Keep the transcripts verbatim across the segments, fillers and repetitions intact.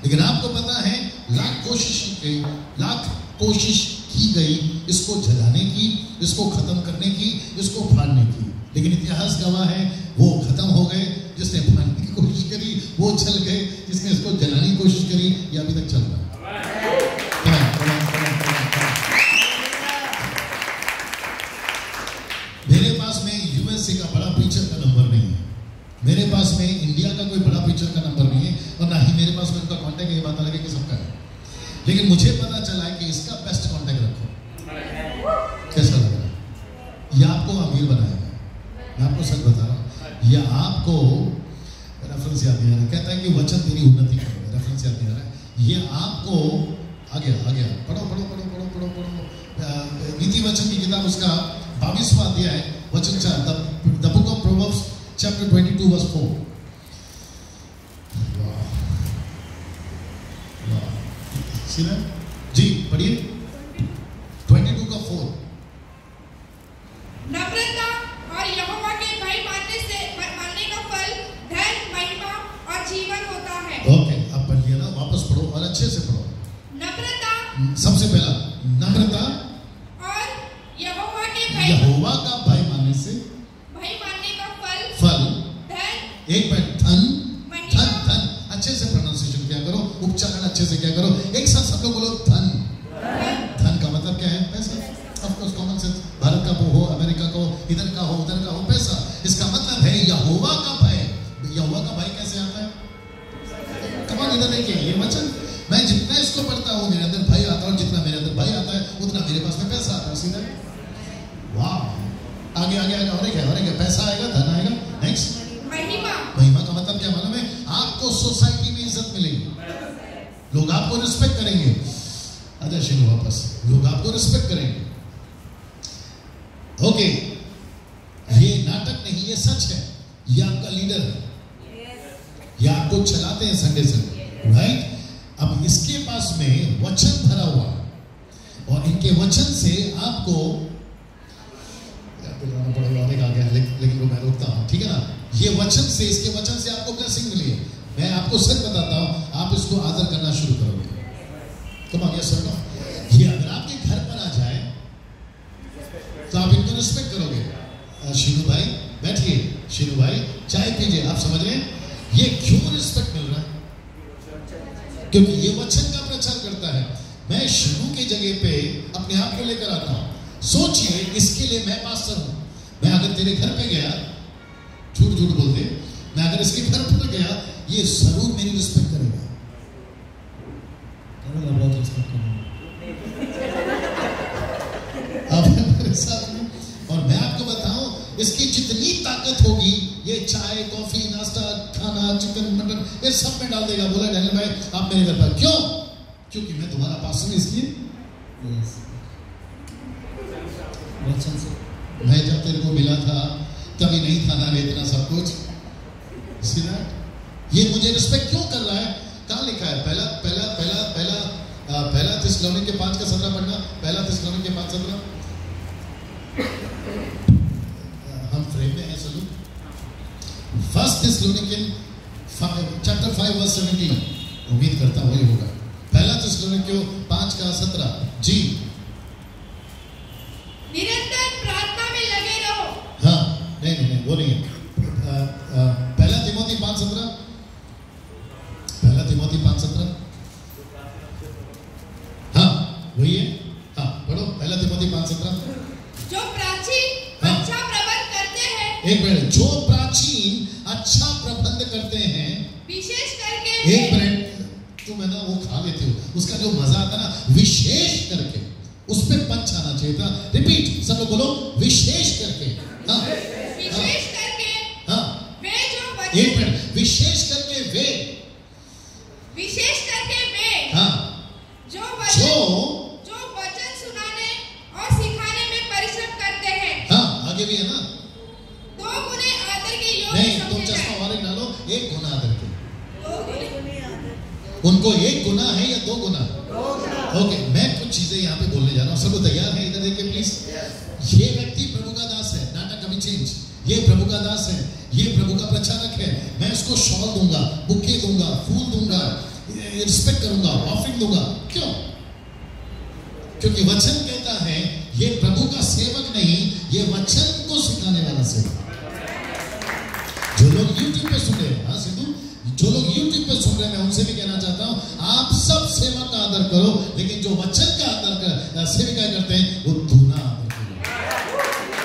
लेकिन आपको पता है लाख कोशिश की लाख कोशिश की गई इसको जलाने की, इसको खत्म करने की, इसको फाड़ने की, लेकिन इतिहास गवाह है वो खत्म हो गए। जिसने फाड़ने की कोशिश करी वो जल गए, जिसने इसको जलाने की कोशिश करी ये अभी तक चल रहा है। मेरे पास में यूएसए का बड़ा पिक्चर का नंबर नहीं है, मेरे पास में इंडिया का कोई बड़ा पिक्चर का नंबर नहीं है, और ना ही मेरे पास में उनका कांटेक्ट है। ये बात अलग है कि सबका है, लेकिन मुझे पता चला है कि इसका बेस्ट कांटेक्ट रखो। कैसा लग रहा है? ये आपको अमीर बनाएगा, मैं आपको सच बता रहा हूँ। ये आपको रेफरेंस याद नहीं आ रहा, कहता है कि वचन तेरी उन्नति करेगा, रेफरेंस याद नहीं आ रहा है। ये आपको आ गया आ गया पढ़ो पढ़ो पढ़ो पढ़ो पढ़ो पढ़ो नीति वचन की किताब, उसका बाईसवां अध्याय वचन चार, the book of proverbs chapter twenty two verse four. जी पढ़िए ट्वेंटी टू का फोर। नम्रता और यहोवा के भय मानने से मानने का फल धन, महिमा और जीवन होता है। ओके, अब पढ़ लिया ना, वापस पढ़ो और अच्छे से पढ़ो। नम्रता, सबसे पहला नम्रता और यहोवा के भय यहोवा का भय मानने से भय मानने का फल फल धन, एक मिनट, धन धन धन अच्छे से प्रोनाउंसिएशन क्या करो, उच्चारण अच्छे से क्या करो, एक साथ सब लोग बोलो धन। धन का मतलब क्या है? पैसा। Of course common sense, Bharat का हो, अमेरिका का हो, इधर का हो, उधर का हो, पैसा। इसका मतलब है यहोवा का भय। यहोवा का भय कैसे आता है? कमान इधर देखिए, ये वचन मैं जितना इसको पढ़ता हूँ मेरे अंदर भय आता है, और जितना मेरे अंदर भय आता है उतना मेरे पास में पैसा आता है। सीधा वाह, आगे आगे आगे और क्या और क्या पैसा आएगा, धन आएगा। नेक्स्ट महिमा। महिमा का मतलब क्या मालूम है? आपको सोसाइटी में इज्जत मिलेगी, लोग आपको रिस्पेक्ट करेंगे। अच्छा शुरू वापस, लोग आपको रिस्पेक्ट करेंगे। ओके, ये नाटक नहीं, ये सच है। ये आपका लीडर है, ये आपको चलाते हैं संडे संडे, राइट? अब इसके पास में वचन भरा हुआ है, और इनके वचन से आपको पड़ेगा आ गया, लेकिन वो मैं रोकता हूं, ठीक है ना? ये वचन से, इसके वचन से आपको ब्लेसिंग मिली है। मैं आपको सच बताता हूं, आप इसको आदर करना शुरू करोगे। कम ऑन यस सर, ये अगर आपके घर पर आ जाए तो आप इनको रिस्पेक्ट करोगे। शीनू भाई बैठिए, शीनू भाई चाय पीजिए। आप समझ रहे हैं ये क्यों रिस्पेक्ट मिल रहा है? क्योंकि ये वचन का प्रचार करता है। मैं शीनू की जगह पे अपने आप को लेकर आता हूं। सोचिए, इसके लिए मैं पास्टर हूं। मैं अगर तेरे घर पे गया, झूठ झूठ बोलते, मैं अगर इसके घर पर गया, ये जरूर मेरी रिस्पेक्ट करेगा। बहुत रिस्पेक्ट करेगा आप मेरे साथ में। और मैं आपको बताऊं, इसकी जितनी ताकत होगी, ये चाय, कॉफी, नाश्ता, खाना, चिकन, मटन, ये सब में डाल देगा। बोला डैनियल भाई आप मेरे घर पर क्यों? क्योंकि मैं तुम्हारा पास्टर हूं, इसलिए मैं जब तेरे को मिला था तभी नहीं था ना इतना सब कुछ। ये मुझे रिस्पेक्ट क्यों कर रहा है? कहाँ लिखा है? पहला पहला पहला पहला पहला थिस्सलुनीके के पांच का सत्रह पढ़ना। पहला थिस्सलुनीके के पांच सत्रह। हम फ्रेम में हैं सलू। फर्स्ट थिस्सलुनीके चैप्टर फाइव वर्स सेवनटीन, उम्मीद करता हूँ ये होगा। पहला थिस्सलुनीके पांच का सत्रह। जी, निरंतर प्रार्थना में लगे रहो। हाँ, नहीं नहीं नहीं वो नहीं है। पहला तिमोथी पांच सत्रह, पहला तिमोथी पांच सत्रह, हाँ वही है। हाँ पढ़ो, पहला तिमोथी पांच सत्रह। जो प्राचीन हाँ? अच्छा प्रबंध करते हैं, एक मिनट, जो प्राचीन अच्छा प्रबंध करते हैं, विशेष करके, एक मिनट, तुम है ना वो खा लेते हो, उसका जो मजा आता ना, विशेष करके, उस पर पंच आना चाहिए था। रिपीट, सब लोग बोलो, विशेष करके। हाँ, विशेष करके, हाँ, वे जो वचन, एक मिनट, विशेष करके वे, विशेष करके वे, हाँ, जो वचन, जो जो वचन सुनाने और सिखाने में परिश्रम करते हैं। हाँ, आगे भी है ना, दो गुने आदर के योग्य नहीं, तुम समझे चश्मा जाएं। वाले डालो, एक गुना आदर के। दो गुने आदर, उनको एक गुना है या दो गुना? ओके, मैं कुछ चीजें यहाँ पे बोलने जा रहा हूँ। सब लोग तैयार हैं? इधर देखिए प्लीज। ये व्यक्ति प्रभु का दास है, नाटक कभी चेंज। ये प्रभु का दास है, ये प्रभु का प्रचारक है। मैं इसको शॉल दूंगा, बुके दूंगा, फूल दूंगा, रिस्पेक्ट करूंगा, ऑफरिंग दूंगा। क्यों? क्योंकि वचन कहता है ये प्रभु का सेवक नहीं, ये वचन को सिखाने वाला सेवक। जो लोग YouTube पे सुन रहे हैं, हाँ सिद्धू, जो लोग YouTube पे सुन रहे हैं, मैं उनसे भी कहना चाहता हूं, आप सब सेवक का आदर करो, लेकिन जो वचन का आदर कर सेविका करते हैं वो दूना आदर करो।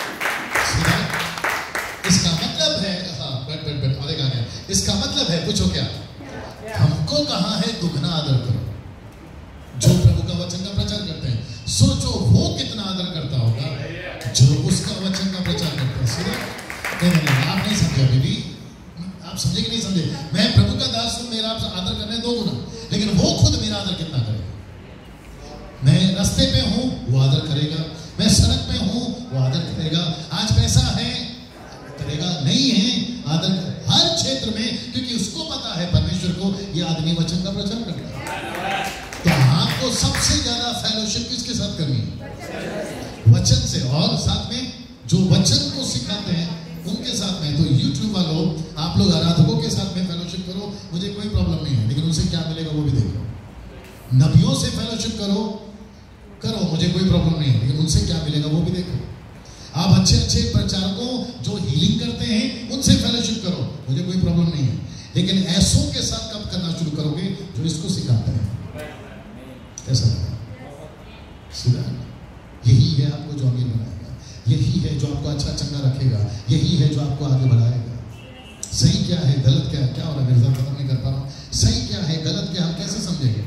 इसका मतलब है, हाँ बैठ बैठ बैठ आगे गया। इसका मतलब है, पूछो क्या? हमको कहा है दुगना आदर करो। जो प्रभु का वचन का प्रचार करते हैं, सोचो वो कितना आदर करता होगा जो उसका वचन का प्रचार करता है। सुनो, नहीं नहीं नहीं, आप नहीं समझे बेबी, आप समझे कि नहीं समझे? मैं प्रभु का दास हूं, मेरा आपसे आदर करने दो गुना, लेकिन वो खुद मेरा आदर कितना करेगा? मैं रास्ते पे हूं, वो आदर करेगा। मैं सड़क पे हूं, वो आदर करेगा। आज पैसा है, करेगा। नहीं है, आदर हर क्षेत्र में, क्योंकि उसको पता है परमेश्वर को ये आदमी वचन का प्रचार करता है। तो आपको सबसे ज्यादा फेलोशिप किसके साथ करनी है? वचन से। और साथ में जो वचन को सिखाते हैं उनके साथ में। तो यूट्यूब वालों, आप लोग आराधकों के साथ में फेलोशिप करो, मुझे कोई प्रॉब्लम नहीं है, लेकिन उनसे क्या मिलेगा वो भी देखो। नबियों से फेलोशिप करो करो मुझे कोई प्रॉब्लम नहीं है, लेकिन उनसे क्या मिलेगा वो भी देखो। आप अच्छे अच्छे प्रचारकों जो हीलिंग करते हैं उनसे फेलोशिप करो, मुझे कोई प्रॉब्लम नहीं है, लेकिन ऐसों के साथ कब करना शुरू करोगे जो इसको सिखाते हैं? कैसा लगा? सीधा यही है आपको जो अमीर बनाएगा, यही है जो आपको अच्छा चंगा रखेगा, यही है जो आपको आगे बढ़ाएगा। सही क्या है, गलत क्या है? क्या हो रहा है? मेरे साथ खत्म नहीं कर पा रहा हूँ। सही क्या है, गलत क्या, हम कैसे समझेंगे?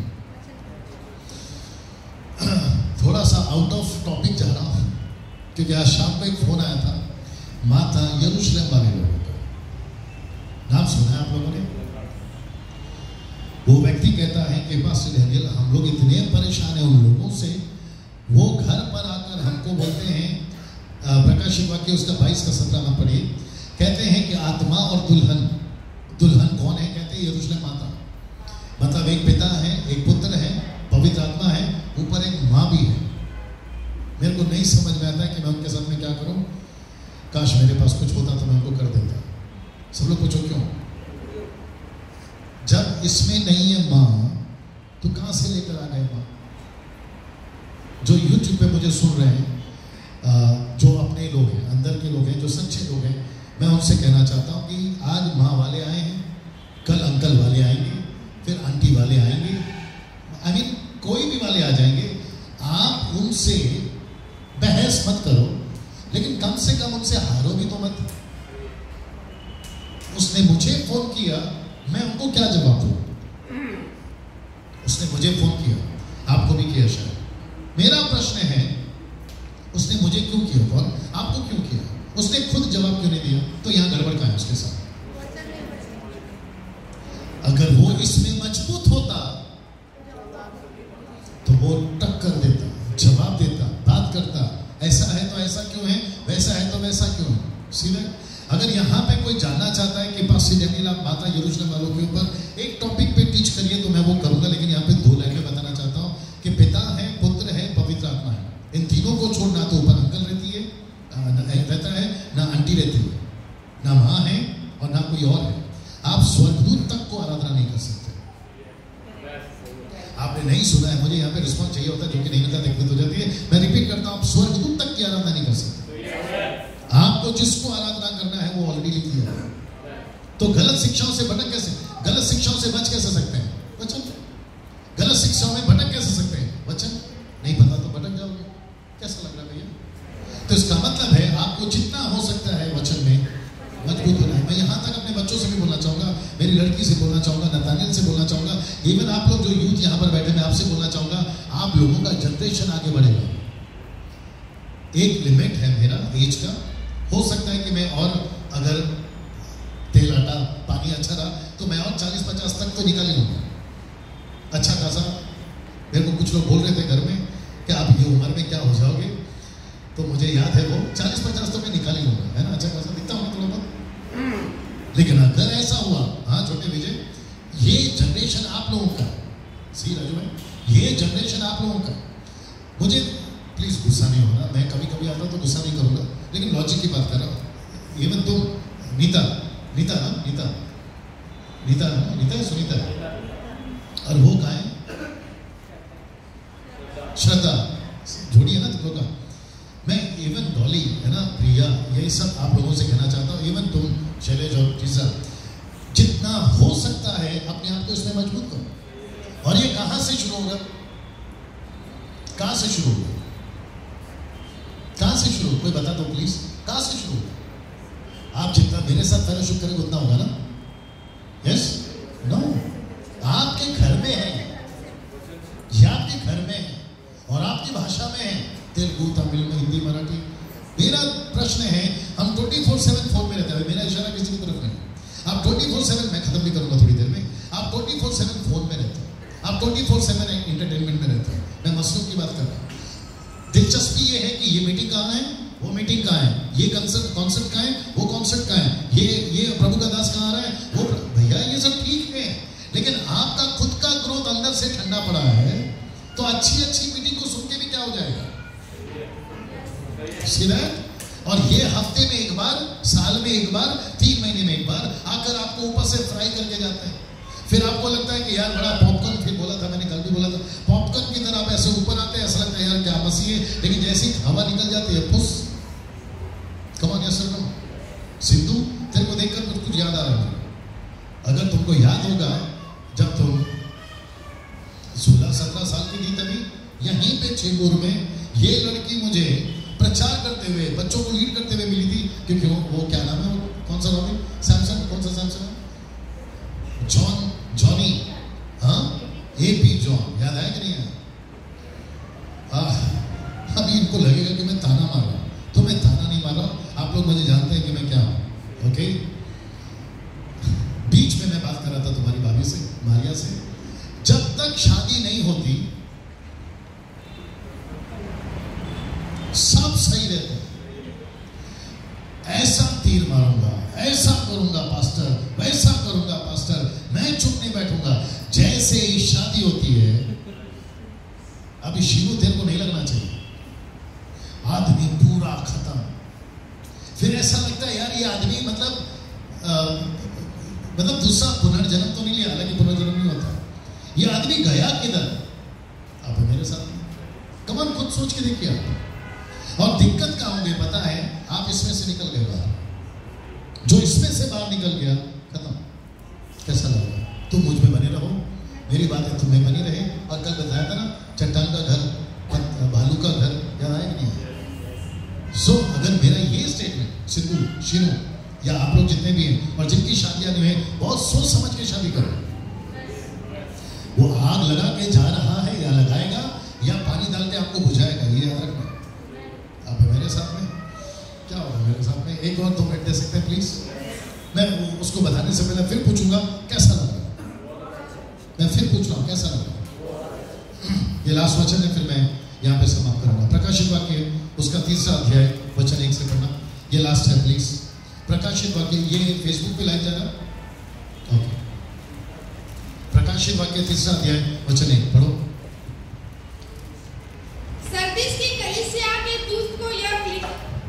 थोड़ा सा आउट ऑफ टॉपिक जा रहा हूँ, क्योंकि आज शाम को एक फोन आया था माता यरूशलेम वाले लोगों का। नाम सुना है आप लोगों ने? वो व्यक्ति कहता है कि पास्टर डैनियल, हम लोग इतने परेशान हैं उन लोगों से, वो घर पर आकर हमको बोलते हैं, प्रकाशित वाक्य उसका बाईस का सत्रह में पढ़िए, कहते हैं कि आत्मा और दुल्हन, दुल्हन कौन है? कहते हैं यरूशलेम माता। मतलब एक पिता है, एक पुत्र है, पवित्र आत्मा है, ऊपर एक माँ भी है। मेरे को नहीं समझ में आता है कि मैं उनके साथ में क्या करूं। काश मेरे पास कुछ होता तो मैं उनको कर देता। सब लोग पूछो क्यों? जब इसमें नहीं है माँ, तो कहां से लेकर आ गए माँ? जो YouTube पे मुझे सुन रहे हैं, जो अपने लोग हैं, अंदर के लोग हैं, जो सच्चे लोग हैं, मैं उनसे कहना चाहता हूं कि आज माँ वाले आए हैं, कल अंकल वाले आएंगे, फिर आंटी वाले आएंगे, आई मीन कोई भी वाले आ जाएंगे। आप उनसे बहस मत करो, लेकिन कम से कम उनसे हारो भी तो मत। उसने मुझे फोन किया, मैं उनको क्या जवाब दूं? उसने मुझे फोन किया, आपको भी किया शायद। मेरा प्रश्न है, उसने मुझे क्यों किया फोन, आपको क्यों किया? उसने खुद जवाब क्यों नहीं दिया? तो यहां गड़बड़ का है उसके साथ। अगर वो इसमें मजबूत होता तो वो टक्कर देता, जवाब देता, बात करता, ऐसा है तो ऐसा क्यों है, वैसा है तो वैसा क्यों है। सीधे अगर यहाँ पे कोई जानना चाहता है कि पास्टर डैनियल आप माता यरूशलेम वालों के ऊपर एक टॉपिक पे टीच करिए, तो मैं वो करूंगा, लेकिन यहाँ पे दो लाइन में बताना चाहता हूँ कि पिता है, पुत्र है, पवित्र आत्मा है। इन तीनों को छोड़ना तो ऊपर अंकल रहती है, रहता है ना, आंटी रहती है, ना माँ है और ना कोई और है। आप स्वर्गदूत तक को आराधना नहीं कर सकते। आपने नहीं सुना है, मुझे यहाँ पे रिस्पॉन्स चाहिए होता है, जो कि नहीं मिलता, दिक्कत हो जाती है। मैं रिपीट करता हूँ, आप स्वर्गदूत तक की आराधना नहीं कर सकते। आपको जिसको आराधना करना है वो ऑलरेडी लिख लिया है। तो गलत शिक्षाओं से भटक कैसे, गलत शिक्षाओं से बच कैसे सकते हैं? वचन। गलत शिक्षाओं में भटक कैसे सकते हैं? वचन। नहीं पता तो भटक जाओगे। कैसा लग रहा है भैया? तो इसका मतलब है आपको जितना हो सकता है वचन में मजबूत होना है। मैं यहाँ तक अपने बच्चों से भी बोलना चाहूंगा, मेरी लड़की से बोलना चाहूंगा, नतानियल से बोलना चाहूंगा, इवन आप लोग जो यूथ यहाँ पर बैठे, मैं आपसे बोलना चाहूंगा, आप लोगों का जनरेशन आगे बढ़ेगा। एक लिमिट है मेरा एज का, हो सकता है कि मैं और अगर तेल आटा पानी अच्छा रहा तो मैं और चालीस पचास तक तो निकाल ही लूँगा अच्छा खासा। मेरे को कुछ लोग बोल रहे थे घर में कि आप ये उम्र में क्या हो जाओगे, तो मुझे याद है वो चालीस पचास तो मैं निकाल ही लूँगा, है ना, अच्छा खासा दिखता हूँ थोड़ा बहुत। लेकिन अगर ऐसा हुआ, हाँ छोटे विजय, ये जनरेशन आप लोगों का, सी राजू भाई, ये जनरेशन आप लोगों का, मुझे प्लीज गुस्सा नहीं होना, मैं कभी कभी आता तो गुस्सा नहीं करूंगा, लेकिन लॉजिक की बात कर रहा हूँ। इवन तुम नीता नीता ना नीता नीता नीता है सुनीता, और वो कहाँ है? श्रद्धा। जोड़ी है ना तुम लोग का। मैं इवन डॉली है ना, प्रिया, यही सब आप लोगों से कहना चाहता हूँ, इवन तुम शैलेश और टीजा, जितना हो सकता है अपने आप को इसमें मजबूत करो। और ये कहां से शुरू होगा? कहां से शुरू होगा? कहां से शुरू? कोई बता दो प्लीज, कहां से शुरू होगा? आप जितना मेरे साथ फेलोशिप करेंगे उतना होगा ना? यस? नो? आपके घर में है, ये आपके घर में है और आपकी भाषा में है, तेलुगु, तमिल में, हिंदी, मराठी। मेरा प्रश्न है, हम ट्वेंटी फोर सेवन फोन में रहते हैं। मेरा इशारा किसी की तरफ नहीं। आप ट्वेंटी फोर सेवन, मैं खत्म भी करूंगा थोड़ी देर में, आप ट्वेंटी फोर सेवन फोन में रहते हैं, आप ट्वेंटी फोर सेवन इंटरटेनमेंट में रहते हैं। मैं मसलों की बात कर रहा हूं। दिलचस्पी ये है कि ये मीटिंग कहाँ है, वो मीटिंग कहाँ है, ये कंसर्ट कॉन्सर्ट कहाँ है, वो कॉन्सर्ट कहाँ है, ये ये प्रभु का दास कहाँ आ रहा है, वो भैया ये सब ठीक है, लेकिन आपका खुद का ग्रोथ अंदर से ठंडा पड़ा है, तो अच्छी अच्छी मीटिंग को सुन के भी क्या हो जाएगा? और ये हफ्ते में एक बार, साल में एक बार, तीन महीने में एक बार आकर आपको ऊपर से फ्राई करके जाते हैं। फिर आपको लगता है कि यार बड़ा पॉपकॉर्न, फिर बोला था मैंने, कल भी बोला था, पॉपकॉर्न की तरह आप ऐसे ऊपर आते हैं, ऐसा लगता है यार क्या मसीह है, लेकिन जैसे ही हवा निकल जाती है फुस। Come on yes sir no? Sidhu, तेरे को देखकर कुछ कुछ याद आ रहा है। अगर तुमको याद होगा, जब तुम सोलह सत्रह साल की थी, तभी यहीं पे चेंबूर में ये लड़की मुझे प्रचार करते हुए, बच्चों को लीड करते हुए मिली थी। क्योंकि वो, वो क्या नाम है, वो कौन सा रॉबिन, सैमसन, कौन सा सैमसन है, जॉन, जॉनी, हाँ, ए पी जॉन, याद आया कि नहीं आया? अभी इनको लगेगा कि मैं ताना मार रहा हूं, तो मैं ताना नहीं मार रहा हूं। आप लोग मुझे जानते हैं कि मैं क्या हूं। ओके, बीच में मैं बात कर रहा था तुम्हारी भाभी से, मारिया से, जब तक शादी नहीं होती सब सही रहते हैं। ऐसा तीर मारूंगा, ऐसा करूंगा पास्टर, वैसा करूंगा पास्टर, मैं चुप नहीं बैठूंगा। जैसे ही शादी होती है, अभी शिवू तेरे को नहीं लगना चाहिए, आदमी पूरा खत्म। फिर ऐसा लगता है यार ये आदमी मतलब आ, मतलब दूसरा पुनर्जन्म तो नहीं लिया, हालांकि पुनर्जन्म नहीं होता, ये आदमी गया किधर? आप मेरे साथ कमन खुद सोच के देखिए आप। और दिक्कत क्या होंगे पता है? आप इसमें से निकल गए बाहर, जो इसमें से बाहर निकल गया खत्म। कैसा लगा? तुम मुझ में बने रहो, मेरी बातें तुम में बनी रहे। और कल बताया था ना, चट्टान का घर, भालू का घर, याद आया कि नहीं? सो so, अगर मेरा ये स्टेटमेंट सिद्धू, शिनू या आप लोग जितने भी हैं और जिनकी शादियां नहीं है, बहुत सोच समझ के शादी करो। वो आग लगा के जा रहा है या लगाएगा या पानी डाल के आपको बुझाएगा, ये याद रखना। आप मेरे साथ में क्या होगा? मेरे साथ में एक और दो मिनट दे सकते हैं प्लीज? मैं उसको बताने से पहले फिर पूछूंगा कैसा लगा। मैं फिर पूछ रहा हूं कैसा लगा। ये लास्ट वचन है, फिर मैं यहाँ पे समाप्त करूंगा। प्रकाशित वाक्य उसका तीसरा अध्याय वचन एक से पढ़ना, ये लास्ट है प्लीज। प्रकाशित वाक्य, ये फेसबुक पे लाइव जाएगा, ओके। प्रकाशित वाक्य तीसरा अध्याय वचन एक पढ़ो। सरदीस की कलीसिया के दूत को यह लिख,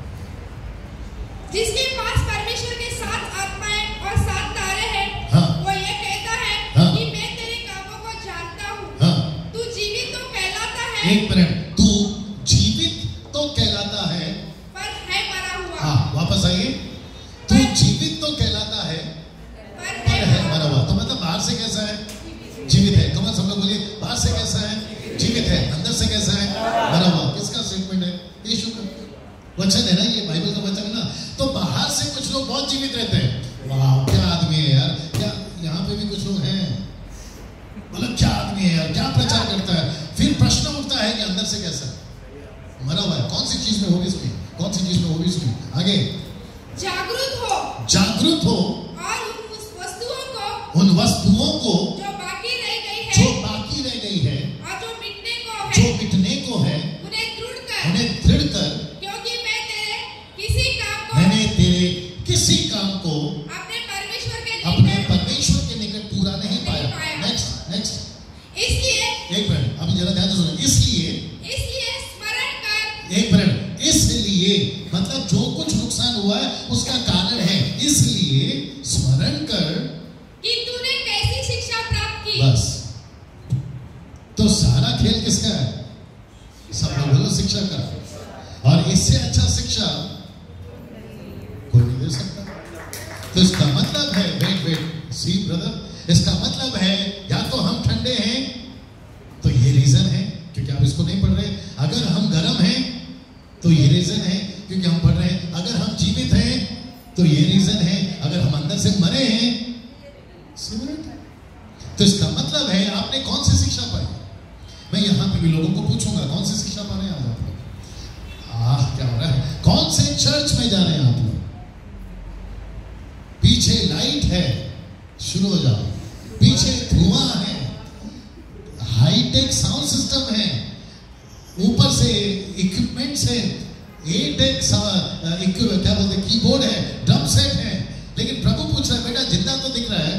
जिसके पास परमेश्वर के सात आत्माएं और सात तारे हैं, हाँ, वो ये कहता है, हाँ, कि मैं तेरे कामों को जानता हूँ, हाँ, तू जीवित तो कहलाता है, एक मिनट, तू जीवित तो कहलाता है पर है मरा हुआ। हाँ, वापस आइए। तू जीवित तो कहलाता है पर पर है है मरा हुआ। तो मतलब बाहर से कैसा है? जीवित है। कमल सब लोग बोलिए, बाहर से कैसा है? जीवित है। अंदर से कैसा है? मरा हुआ। किसका स्टेटमेंट है? यीशु का वचन है ना, ये बाइबल का वचन है ना। तो बाहर से कुछ लोग बहुत जीवित रहते हैं, वाह क्या आदमी है यार, क्या यहाँ पे भी कुछ लोग हैं, मतलब क्या आदमी है यार, क्या प्रचार करता है। फिर प्रश्न उठता है कि अंदर से कैसा है? मरा हुआ है। कौन सी चीज में होगी इसमें, कौन सी चीज में होगी इसमें? आगे, जागृत हो, जागृत हो और उन वस्तुओं को, उन वस्तुओं को जो बाकी रह गई है, जो बाकी रह गई है, और जो मिटने को जो है, मिटने को है, उन्हें दृढ़ कर, उन्हें दृढ़ कर, क्योंकि मैं तेरे किसी काम को, मैंने तेरे किसी काम को अपने परमेश्वर के अपने निकट परमेश्वर के निकट पूरा नहीं नहीं पाया। पाया। नेक्स्ट नेक्स्ट इसलिए एक मिनट, अभी जरा ध्यान से सुनो। इसलिए इसलिए स्मरण कर, एक मिनट, इसलिए मतलब जो कुछ नुकसान हुआ है उसका कारण है, इसलिए स्मरण कर कि तूने कैसी शिक्षा प्राप्त की, बस तो सारा खेल किसका है? सब लोग बोलो शिक्षा का। और इससे अच्छा शिक्षा कोई नहीं दे सकता। तो इसका मतलब है, वेट वेट सी ब्रदर, इसका मतलब है या तो हम ठंडे हैं तो ये रीजन है क्योंकि आप इसको नहीं पढ़ रहे, अगर हम गर्म हैं तो ये रीजन है क्योंकि हम पढ़ रहे हैं, अगर हम जीवित हैं तो ये रीजन है, अगर हम अंदर से मरे हैं। तो इसका मतलब है आपने कौन सी शिक्षा पाई? मैं यहां पे भी लोगों को पूछूंगा कौन सी शिक्षा पा रहे हैं आज आप लोग? आह क्या हो रहा है? कौन से चर्च में जा रहे हैं आप लोग? पीछे लाइट है, शुरू हो जाओ। पीछे धुआं है, हाईटेक साउंड सिस्टम है, ऊपर से इक्विपमेंट्स है, एटेक क्या बोलते हैं कीबोर्ड है, ड्रम सेट है, लेकिन प्रभु पूछ रहा है बेटा जिंदा तो दिख रहा है?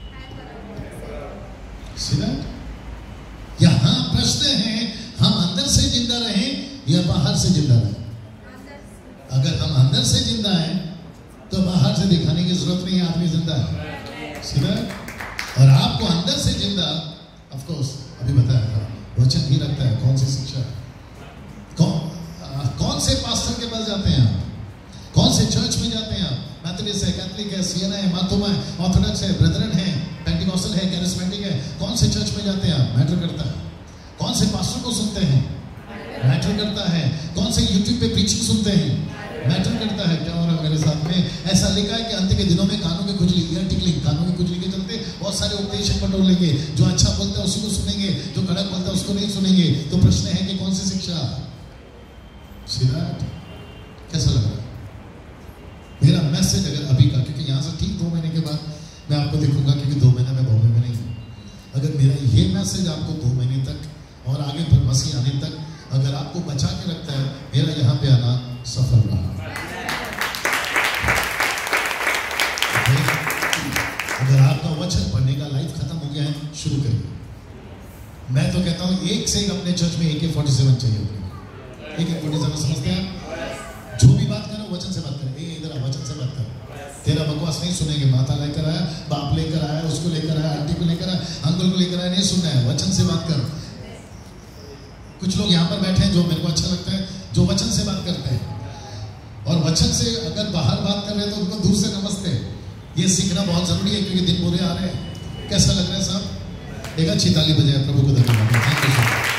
यहां प्रश्न है हम अंदर से जिंदा रहें या बाहर से जिंदा रहें? अगर हम अंदर से जिंदा हैं तो बाहर से दिखाने की जरूरत नहीं है, आदमी जिंदा है। सीधा? और आपको अंदर से जिंदा, ऑफ कोर्स अभी बताया था, वचन ही रखता है कौन सी शिक्षा। कौन आ, कौन से पास्टर के पास जाते हैं आप? कौन से चर्च में जाते हैं आप? मैथोडिस्ट है, कैथलिक है, सियना है, मार्थोमा है, ऑर्थोडॉक्स है, ब्रदरन है, पेंटिकॉस्टल है, कैरिस्मेटिक है, कौन से चर्च में जाते हैं आप? मैटर करता है। कौन से पास्टर को सुनते हैं? मैटर करता है। कौन से यूट्यूब पे प्रीचिंग सुनते हैं? मैटर करता है। क्या हो रहा है मेरे साथ में? ऐसा लिखा है कि अंत के दिनों में कानों में खुजली, ईयर टिकलिंग, कानों में खुजली के चलते बहुत सारे उपदेशक बटोर लेंगे, जो अच्छा बोलता है उसी को सुनेंगे, जो कड़क बोलता है उसको नहीं सुनेंगे। तो प्रश्न है कि कौन सी शिक्षा? सीधा? कैसा लग रहा है मेरा मैसेज अगर अभी का? क्योंकि यहाँ से ठीक दो महीने के बाद मैं आपको देखूंगा, क्योंकि दो महीने में बॉम्बे में नहीं हूँ। अगर मेरा ये मैसेज आपको दो महीने तक और आगे पर मसीह आने तक अगर आपको बचा के रखता है, मेरा यहाँ पे आना सफल रहा। अगर आपका वचन पढ़ने का लाइफ खत्म हो गया है, शुरू करिए। मैं तो कहता हूँ एक से एक अपने चर्च में ए के फोर्टी सेवन चाहिए। ए के फोर्टी सेवन समझते हैं? जो भी बात करो वचन से बात करें। ए इधर आ, वचन से बात करो। तेरा बकवास नहीं सुनेंगे। माता लेकर आया, बाप लेकर आया, उसको लेकर आया, आंटी को लेकर आया, अंकल को लेकर आया, नहीं सुनना है। वचन से बात कर। कुछ लोग यहाँ पर बैठे हैं जो मेरे को अच्छा लगता है, जो वचन से बात करते हैं। और वचन से अगर बाहर बात कर रहे हैं तो उनको दूर से नमस्ते। ये सीखना बहुत जरूरी है क्योंकि दिन बुरे आ रहे हैं। कैसा लग रहा है साहब? एक अच्छी ताली बजाए प्रभु को धन्यवाद। Thank you sir.